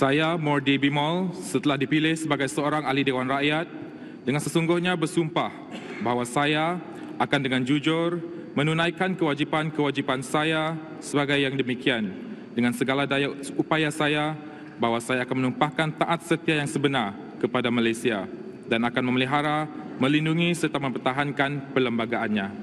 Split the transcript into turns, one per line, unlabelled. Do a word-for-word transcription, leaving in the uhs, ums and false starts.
Saya, Mordi Bimol, setelah dipilih sebagai seorang ahli Dewan Rakyat, dengan sesungguhnya bersumpah bahawa saya akan dengan jujur menunaikan kewajipan-kewajipan saya sebagai yang demikian dengan segala daya upaya saya bahawa saya akan menumpahkan taat setia yang sebenar kepada Malaysia dan akan memelihara, melindungi serta mempertahankan perlembagaannya.